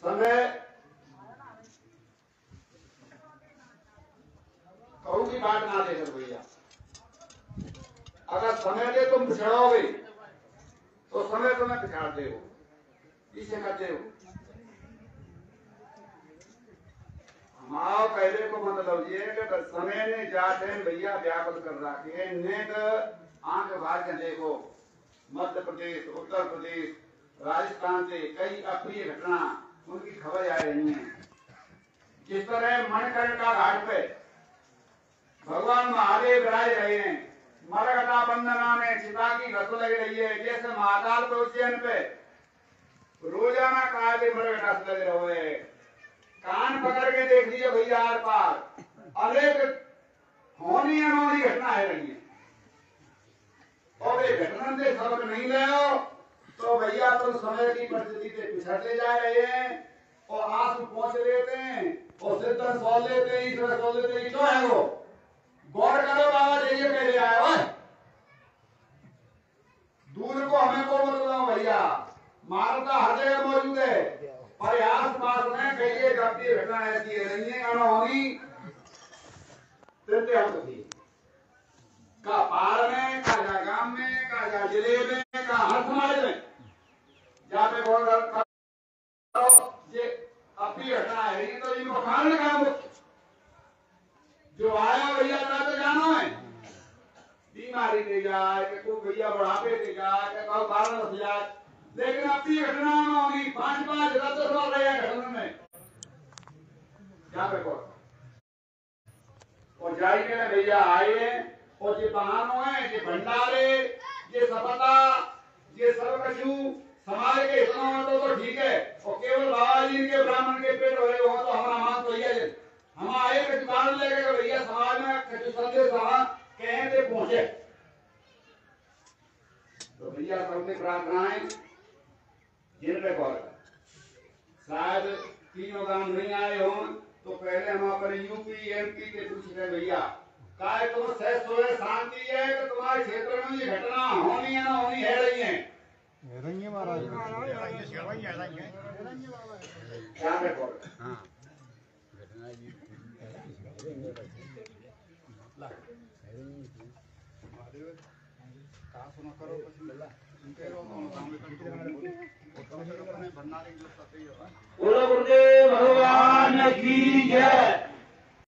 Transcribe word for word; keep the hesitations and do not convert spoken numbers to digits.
समय कहू की बात ना लेकर भैया, अगर समय से तुम पिछड़ोगे तो समय तुम्हें पिछाड़ते हो, पीछे करते हो। हमारा पहले को मतलब ये कि समय ने जाते भैया व्यापक कर रखे नेट आंख भाग देखो, मध्य प्रदेश, उत्तर प्रदेश, राजस्थान से कई अप्रिय घटना उनकी खबर आ रही है। जिस तरह मणिकर्ण घाट पे भगवान महादेव विराज रहे हैं, मरकटा बंदना में चिता की रस लग रही है, जैसे महाकाल पे उज्जैन पे रोजाना काले मरकटा लग रहे हैं। कान पकड़ के देख लीजिए भैया, आर पार अनेक होनी अनहोनी घटनाएं रही है, और ये घटना से सबक नहीं ले तो भैया तुम तो समय की परिस्थिति से पिछड़ते जा रहे हैं और आस पहुंच लेते हैं और सिद्धन सो लेते हैं, ईश्वर सो लेते हैं। क्यों है वो? गौर करो बाबा जी, ये पहले आया हुआ दूध को हमें को बताओ भैया, मानवता हर जगह मौजूद है, पर आस पास में कई गंभीर घटना ऐसी रही है अनहोनी का पार में, का गांव में, का जिले में, का हर समाज में जहाँ पे बोल रहा ये अपनी घटना है, तो इनको कारण काम जो आया भैया तो जानो है, बीमारी दे जाए कि कोई भैया बुढ़ापे दे जाए कि कोई कारण बस जाए, लेकिन अपनी घटना में होगी पांच पांच दस दस बार रहे घटना में यहाँ पे कौन और जाई के भैया आए और ये बहानों है, ये भंडारे, ये सपता, ये सब कछु समाज के हिस्सों में तो, तो ठीक है, और केवल बाबा जी के ब्राह्मण के पेट भरे हो तो हमारा मान तो ये हम आए कछु कारण लेके भैया समाज में कछु संदेश वहां कहीं से पहुंचे। तो भैया सबसे प्रार्थनाएं जिन पे गौर शायद तीनों गांव नहीं आए हो तो पहले हम अपने यूपी एमपी के पूछते भैया काय तुम सह सोए शांति है कि तुम्हारे क्षेत्र में ये घटना होनी है ना होनी है रही है महाराज क्या पे गौर हाँ घटना जी सुना करो बोलो गुरुदेव भगवान की जय।